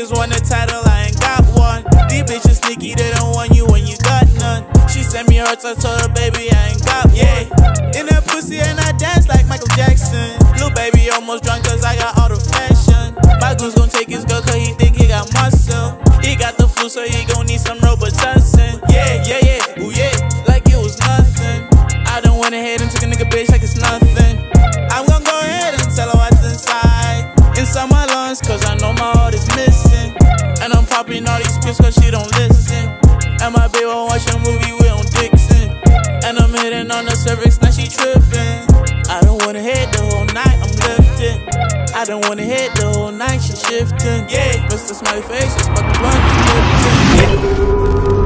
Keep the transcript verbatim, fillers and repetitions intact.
bitches want a title, I ain't got one. These bitches sneaky, they don't want you when you got none. She sent me her text, told her baby I ain't got one. Yeah, in that pussy and I dance like Michael Jackson. Lil' baby almost drunk cause I got all the fashion. My goons gon' take his girl cause he think he got muscle. He got the flu so he gon' need some Robitussin. Yeah, yeah, yeah, ooh yeah, like it was nothing. I done went ahead and took a nigga bitch like it's nothing. I'm gon' go ahead and tell her what's inside. Inside my lungs cause I know my heart is missing. And I'm popping all these pills cause she don't listen. And my baby watch a movie with on Dixon. And I'm hitting on the cervix, now she tripping. I don't wanna hit the whole night, I'm lifting. I don't wanna hit the whole night, she shifting. Yeah, Mister Smiley Face, it's about the blunt, you lifting. Yeah.